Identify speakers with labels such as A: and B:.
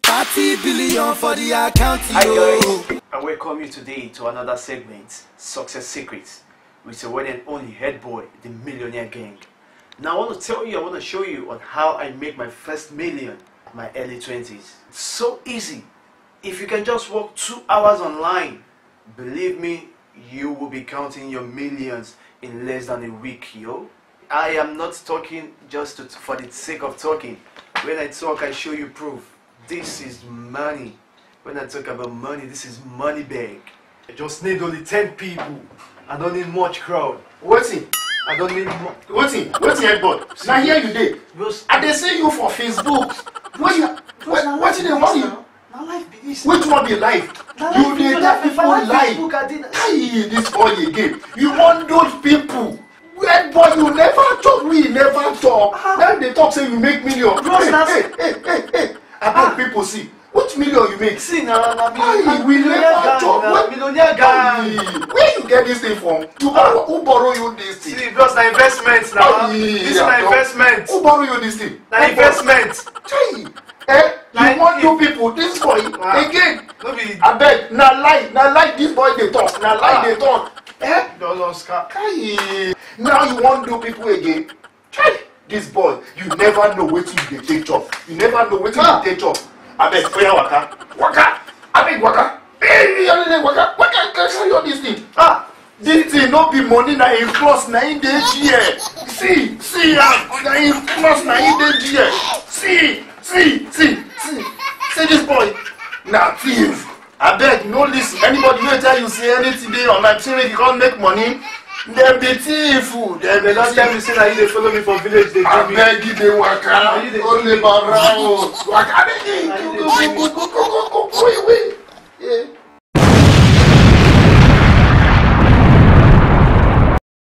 A: 30 billion for the account.
B: Hi guys, I welcome you today to another segment, Success Secrets, with your one and only head boy, the Millionaire Gang. Now I want to show you on how I make my first million in my early 20s. It's so easy. If you can just work 2 hours online, believe me, you will be counting your millions in less than a week, yo. I am not talking just for the sake of talking. When I talk, I show you proof. This is money. When I talk about money, this is money bag. I just need only 10 people. I don't need much crowd.
C: Waiting.
B: I don't need much.
C: Waiting, headboard. Now here you did. And they say you for Facebook. What they want you?
B: Now life be this.
C: Which one be life? You did that people life. Hey, this boy again. You want those people. Red boy, you never talk. We never talk. Then they talk say you make million. Hey. I beg people see. Which million you make?
B: See now,
C: we never talk.
B: Millionaire gang.
C: Where you get this thing from? Who borrow you this thing?
B: See, because the investments now. This is my investment.
C: Who borrow you this thing?
B: The investment.
C: You want you people, this boy, again. I beg, now lie, this boy they talk. Now lie they talk. Now you want do people again? This boy, you never know what you take job. You never know what you take job. I beg, waka. I beg, waka. Hey, waka, can show you this thing. This thing not be money na in plus na in the year. See, na in plus na in the year. See this boy. Now thief. I beg, no listen. Anybody will tell you say anything they on my children you can't make money. Them be thief.
B: They don't tell me say that you follow me for village. They
C: I beg you, they waka. Only barao. Waka, go.